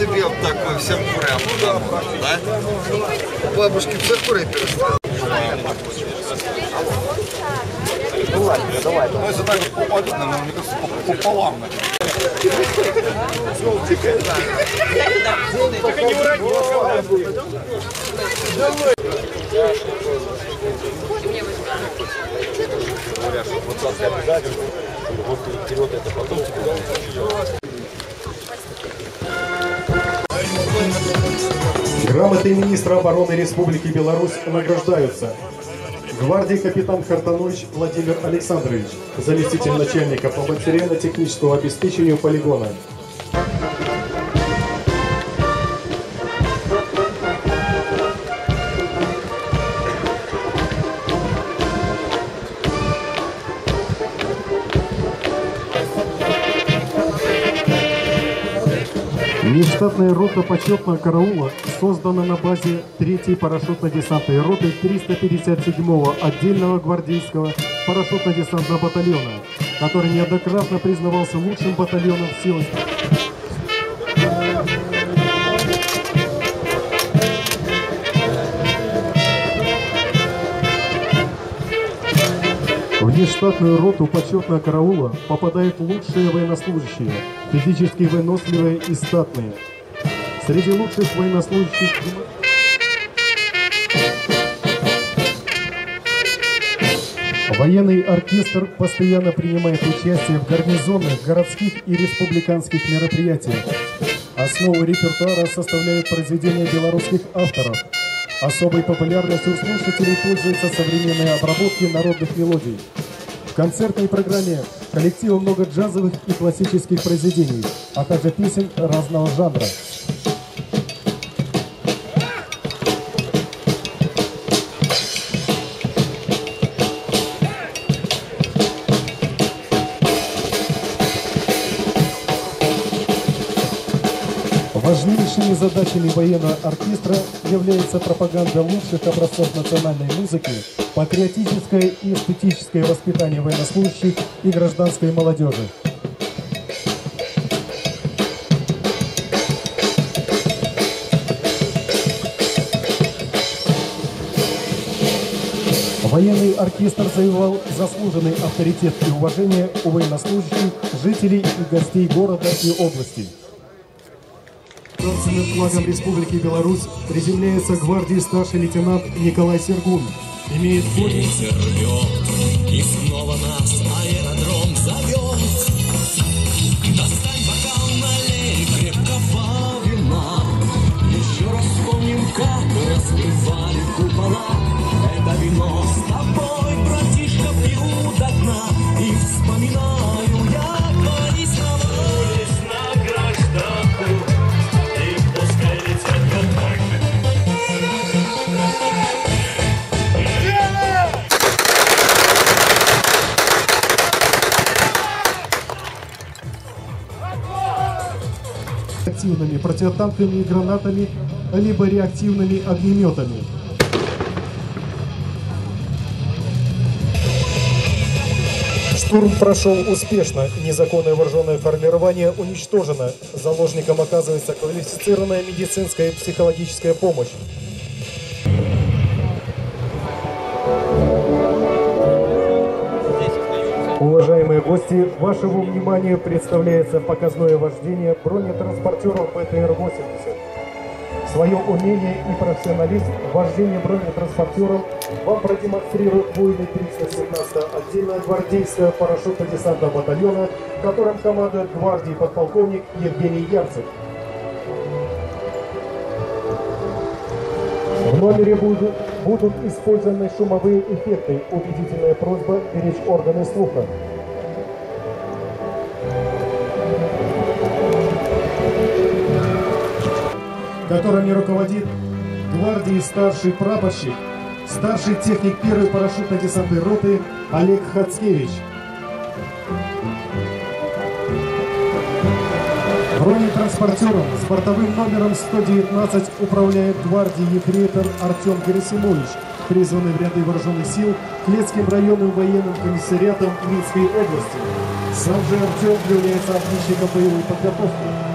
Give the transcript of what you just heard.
себе вот такой, всем курям, да? Бабушки все куры перестали. Давай. Ну, если так вот попадет, наверное, мне кажется, пополам. Только не урони. Говорят, что вот так обязательно, вот вперед это потом тебе. Грамотой министра обороны Республики Беларусь награждаются: гвардии капитан Хартанович Владимир Александрович, заместитель начальника по материально-техническому обеспечению полигона. Внештатная рота почетного караула создана на базе 3-й парашютно-десантной роты 357-го отдельного гвардейского парашютно-десантного батальона, который неоднократно признавался лучшим батальоном сил. В внештатную роту почетного караула попадают лучшие военнослужащие, физически выносливые и статные. Среди лучших военнослужащих военный оркестр постоянно принимает участие в гарнизонных, городских и республиканских мероприятиях. Основу репертуара составляют произведения белорусских авторов. Особой популярностью у слушателей пользуются современные обработки народных мелодий. В концертной программе коллектива много джазовых и классических произведений, а также песен разного жанра. Важнейшими задачами военного оркестра является пропаганда лучших образцов национальной музыки, патриотическое и эстетическое воспитание военнослужащих и гражданской молодежи. Военный оркестр завоевал заслуженный авторитет и уважение у военнослужащих, жителей и гостей города и области. Государственным флагом Республики Беларусь приземляется гвардии старший лейтенант Николай Сергун. Имеет ветер рвет, и снова нас аэродром зовет. Достань бокал, налей крепкого вина. Еще раз вспомним, как расплывали купола. Это вино с тобой, братишка, пью до дна. И вспоминаю я твои слова. На гражданку. Активными противотанковыми гранатами, либо реактивными огнеметами. Штурм прошел успешно, незаконное вооруженное формирование уничтожено. Заложникам оказывается квалифицированная медицинская и психологическая помощь. Уважаемые гости, вашему вниманию представляется показное вождение бронетранспортеров БТР-80. Свое умение и профессионализм в вождении бронетранспортеров вам продемонстрирует воины 317-го отдельного гвардейского парашютно-десантного батальона, которым командует гвардии подполковник Евгений Ярцев. В номере будут использованы шумовые эффекты. Убедительная просьба беречь органы слуха. Которыми руководит гвардии старший прапорщик, старший техник 1-й парашютно-десантной роты Олег Хацкевич. Бронетранспортером с бортовым номером 119 управляет гвардией ефрейтор Артем Герасимович, призванный в ряды вооруженных сил Клецким районным военным комиссариатом Минской области. Сам же Артем является отличником боевой подготовки.